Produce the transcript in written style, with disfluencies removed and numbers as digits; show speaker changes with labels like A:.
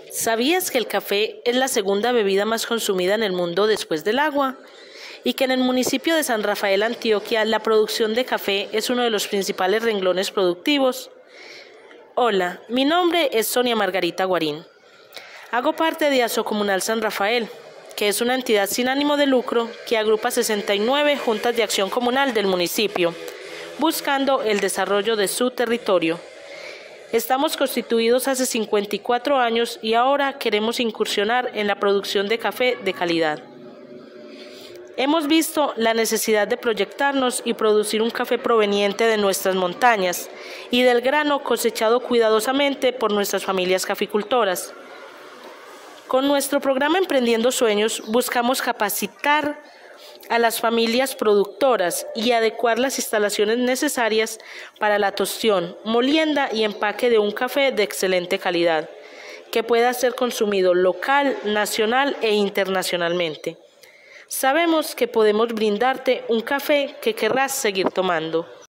A: ¿Sabías que el café es la segunda bebida más consumida en el mundo después del agua? Y que en el municipio de San Rafael, Antioquia, la producción de café es uno de los principales renglones productivos. Hola, mi nombre es Sonia Margarita Guarín. Hago parte de Asocomunal San Rafael, que es una entidad sin ánimo de lucro que agrupa 69 juntas de acción comunal del municipio, buscando el desarrollo de su territorio. Estamos constituidos hace 54 años y ahora queremos incursionar en la producción de café de calidad. Hemos visto la necesidad de proyectarnos y producir un café proveniente de nuestras montañas y del grano cosechado cuidadosamente por nuestras familias caficultoras. Con nuestro programa Emprendiendo Sueños buscamos capacitar a las familias productoras y adecuar las instalaciones necesarias para la tostión, molienda y empaque de un café de excelente calidad, que pueda ser consumido local, nacional e internacionalmente. Sabemos que podemos brindarte un café que querrás seguir tomando.